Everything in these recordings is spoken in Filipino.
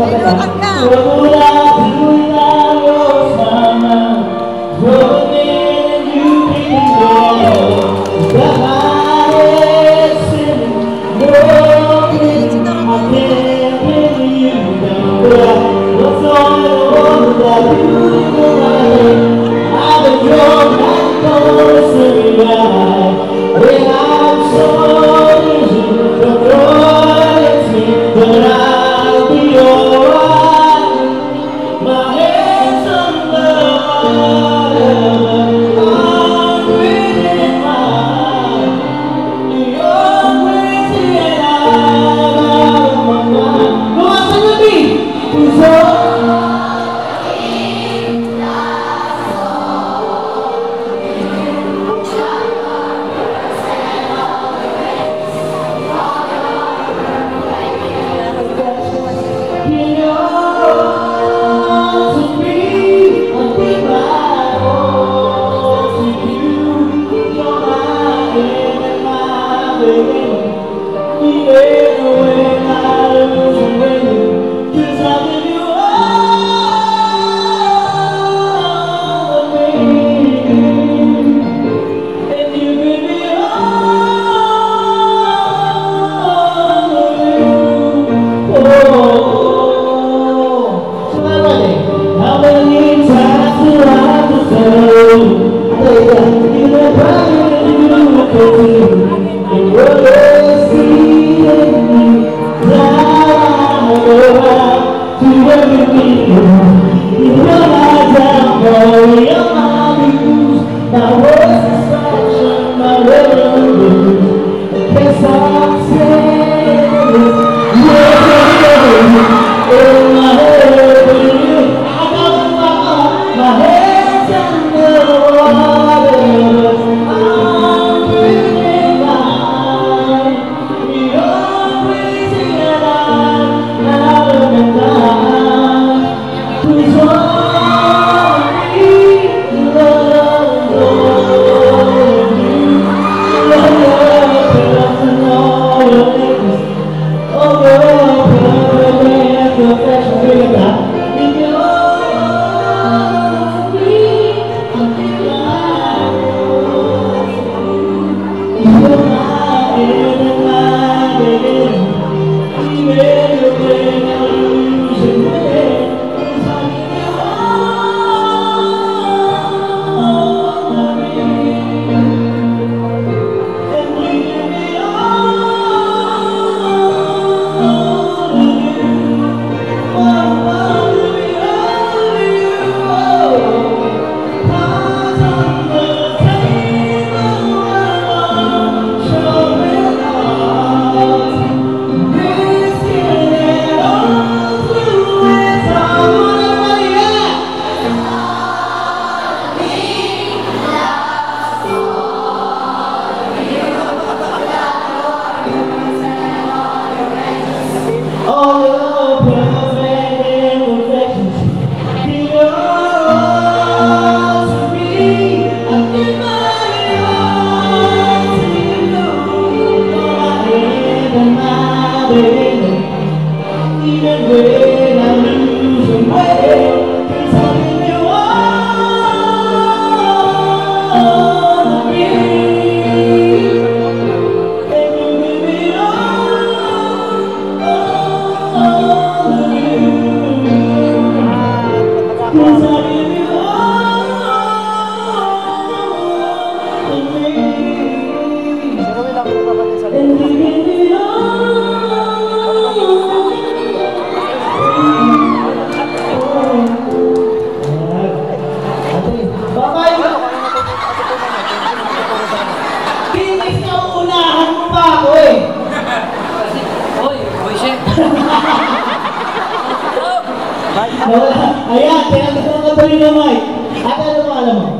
Ayan, tinatapos ko tuloy na mic. At ano mo alam mo?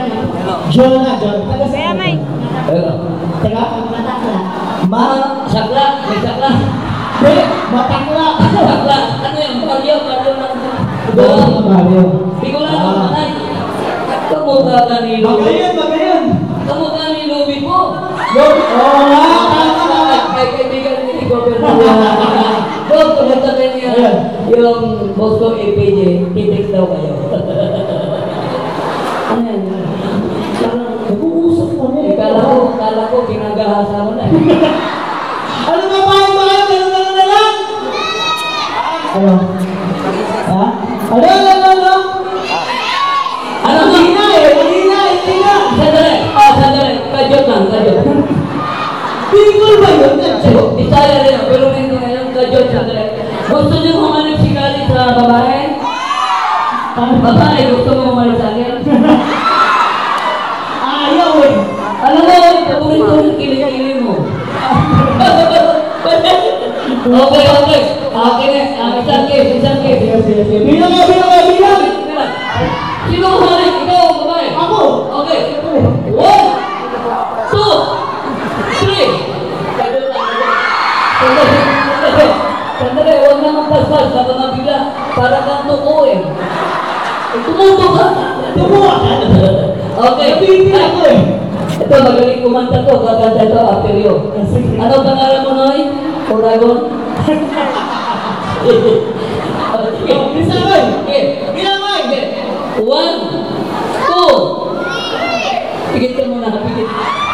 Jonah. Kaya may. Teka? Matakla. Sakla. May sakla. Hindi, matakla. Sakla. Ano yung baryo? Baryo lang. Baryo. Hindi ko lang mamatay. Kamukha ka ni Lubi. Magayon. Kamukha ni Lubi po. Oo nga, tama. Ay, kaibigan ni Gobernador. Doon, pumunta kayo niya. Yung boss ko, APJ, titik daw kayo. Ano yan? Parang, Nag-uusap kami. kala ko, ginagahasa mo na eh. Ano ba kayo ba kayo? Ganun na lang? Ano? Ha? Ano? Ano nga? Hindi na eh. Hindi na. Sandali. Kajot lang. Tingol ba yun? Bisaya rin, pero hindi ngayon, kajot, sandali. Gusto niyo humanap si Kali sa babae? Babae, gusto mo humanap sa akin? Ayaw eh. Alam mo, paborito ng kiling-kiling mo. Okay. Akin eh, isang case. Bilang ka. Sino humanap? Ikaw, babae? Ako. Okay. 1, 2, 3. Sandali, huwag na magpaspas. Baka mabigla. Para kang tuko eh. Tumuto ka. Tumuha ka. Okay. Nabitin ako eh. Ito, magaling kumanta to. Kakanta ito after you. Ano pangalan mo, Noy? Oragon? Bisa ko eh. Okay. Bilang ko eh. 1, 2. Pigit ka muna, pigit.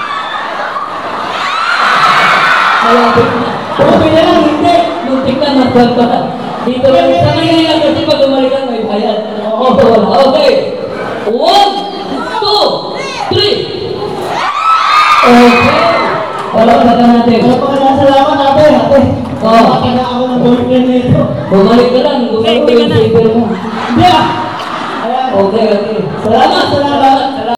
Malapit na. Okay na lang, hindi. Muntik na magkanta. Dito lang. Sa Manila kasi pag umalikan may bayad. Dito wala. Okay. 1, 2, 3. Okay. Wala pa natin. Salamat ate. Oo. Mataga ako ng boyfriend nito. Bumalik ka lang. Gusto ko yung saver mo. Hindi ah. Ayan. Okay. Salamat.